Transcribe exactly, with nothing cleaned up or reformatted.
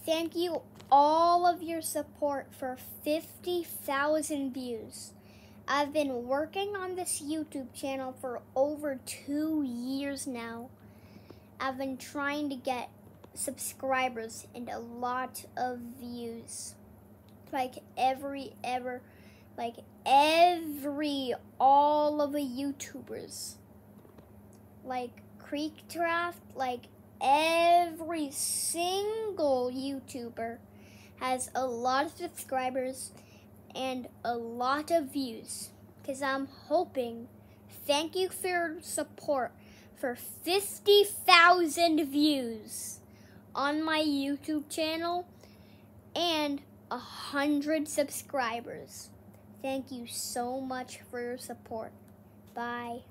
thank you all of your support for fifty thousand views. I've been working on this YouTube channel for over two years now. I've been trying to get subscribers and a lot of views. Like every, ever, like every, all of the YouTubers. Like Creekcraft, like every single YouTuber has a lot of subscribers and a lot of views. Because I'm hoping, thank you for your support for fifty thousand views on my YouTube channel and a hundred subscribers. Thank you so much for your support. Bye.